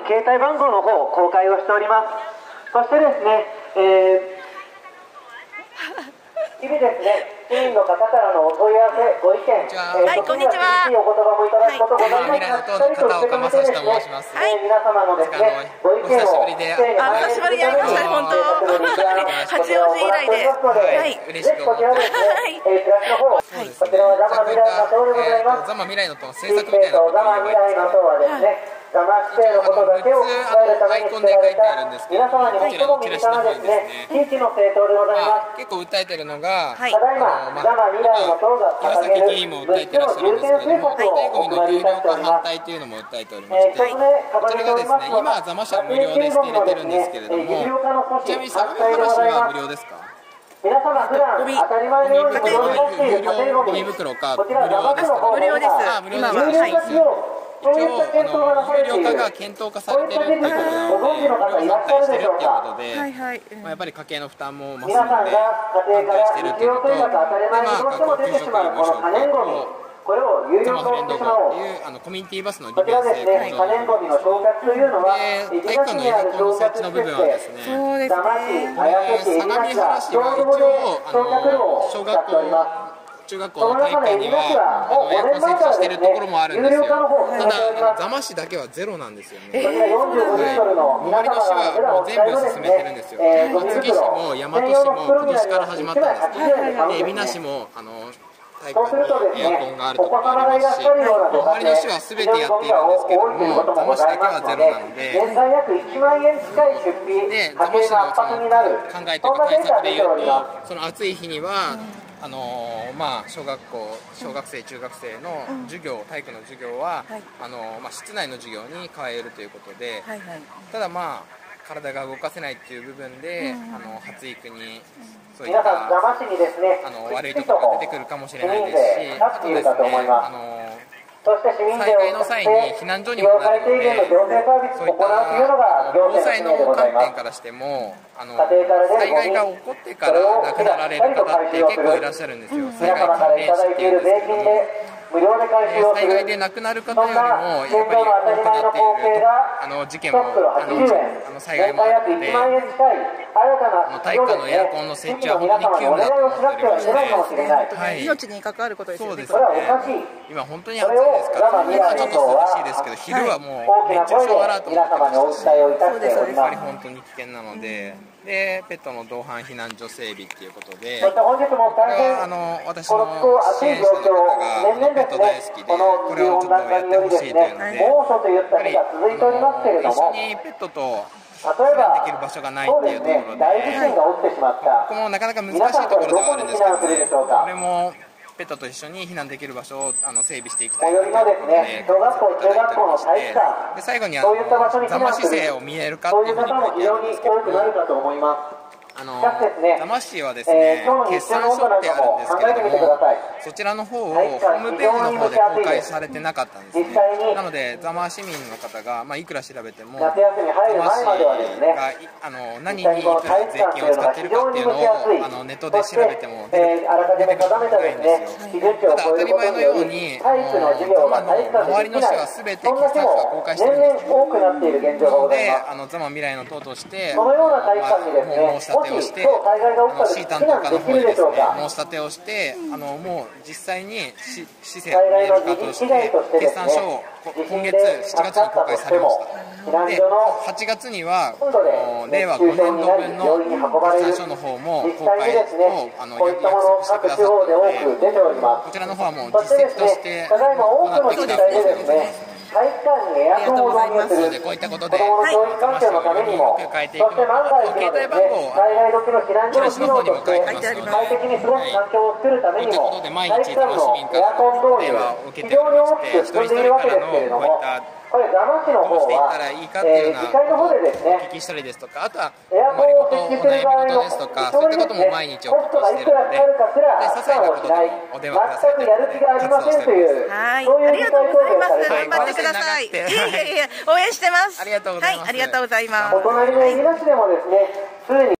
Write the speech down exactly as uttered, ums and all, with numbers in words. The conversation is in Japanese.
携帯番号の方公開をしております。そしてですね、えー日々ですね、市民の方からのお問い合わせ、ご意見、 はい、こんにちは。 いいお言葉もいただくことございます。 未来の党の片岡正史と申します。 はい、皆様のですね、ご意見をお久しぶりで、 あ、久しぶりに会いましたね、本当。八王子以来で、 はい、嬉しく思ってます。 はい。 そうですね。こちらはザマ未来の党でございます。ザマ未来の党の政策みたいなことを言えばいいですか。 ザマ指定のことだけを伝えるために作られた皆様に最も身近なですね、地域の政党でございます。 結構訴えてるのが、 ただいまザマ未来の党が岩掲げる崎議員も訴えてらっしゃるんですけれども、最後の有料化反対というのも訴えておりまして、こちらがですね、今はザマ社無料ですって入れてるんですけれども、ちなみに相模原市は無料ですか？ 皆様普段当たり前のようにご用意している家庭ゴミ、こちらザマ区の方無料です。 あ、無料です。 今は、はい。 一応、あの有料化が検討化されてるっていうことなので、無料反対してるっていうことで、 はいはい。 まあやっぱり家計の負担も増すので、 皆さんが家庭から反対してるっていうことと、で、まあ、学校給食無償化これを有料ザマフレンド化してしまおう。 号っていうあのコミュニティバスの利こちら便ですね、可燃ゴミの焼却というのは、 で、体育館のエアコンの設置の部分はですね、 そうですザマ市、 ね。 綾瀬市、 相模原市は一応、あの小学校、中学校の体育館にはあのエアコン設置しているところもあるんですよ。ただ、ザマ市だけはゼロなんですよね。 こちらよんじゅうごリットルの皆様周りの市はもう全部進めてるんですよ。厚木市も大和市も今年から始まったんですね。で、海な市もあの体育館にエアコンがあるところもありますし、周りの市は全てやっているんですけれども、ザマ市だけはゼロなので、 年間約いちまんえん近い出費、 で、 家計が圧迫になる、 考えというか対策でいうと、その暑い日には、あのー、まあ小学校、小学生、中学生の授業、体育の授業は、 はい、 あのー、まあ室内の授業に変えるということで、 はいはい。 ただまあ体が動かせないっていう部分で、 うん、 あの発育にそういった皆さん、ザマ市にですね、 あの悪いところが出てくるかもしれないですし、あとですね、あのーそして市民税災害の際に避難所にもなるので、そういった防災の観点からしても、あの災害が起こってから亡くなられる方って結構いらっしゃるんですよ。災害関連死っていうんですけども、災害で亡くなる方よりもやっぱり多くなっているあの事件もあのあの災害もあるので、あの体育館のエアコンの設置は本当に急務だと思っておりまして、はい、 命に関わることですよね。 そうですね。今本当に暑いですから、今はちょっと涼しいですけど、昼はもう熱中症アラートも出てましたし、 そうですそうです。 やっぱり本当に危険なので、でペットの同伴避難所整備っていうことで、 ここれはあの私の支援者の方がペット大好きで、これをちょっとやってほしいというので、やっぱりあの一緒にペットと避難できる場所がないっていうところで、ここもなかなか難しいところではあるんですけどね、これもペットと一緒に避難できる場所をあの整備していきたいなというところでご協力いただいておりまして、で最後にあのザマ市政を見えるかっていうふうに書いてあるんですけども、あのザマ市はですね、決算書ってあるんですけれども、そちらの方をホームページの方で公開されてなかったんですね。なのでザマ市民の方が、まあ、いくら調べてもザマ市があの何にいくら税金を使っているかっていうのをあのネットで調べても出て出てくることがないんですよ。ただ当たり前のようにあのザマの周りの市は全て決算書が公開してるんですよ。なのであのザマ未来の党としてまあ申し立てをして、あの市担当課の方にですね申し立てをして、あのもう実際に市市政を見える化として決算書を今月しちがつに公開されました。ではちがつにはれいわごねんどぶんの決算書の方も公開をあの約束してくださったので、こちらの方はもう実績として行ってきたんですけどね。 体育館にエアコンを導入する、 のでこういったことで子どもの教育環境のためにも、そして万が一のですね、災害時の避難所の機能として快適に過ごす環境を作るためにも、体育館のエアコン導入、非常に大きく進んでいるわけですけれども、これザマ市の方は、えー、議会の方でですね、 お聞きしたりですとか、あとはエアコンを設置する場合のですとか、そういったことも毎日お聞きしているので、で些細なことでもお電話くださいという活動をしております。 はい、ありがとうございます。頑張ってください。いはい、 やいやいや、応援してます。 ありがとうございます。 はい、ありがとうございます。 お隣の海な市でもですね、すでに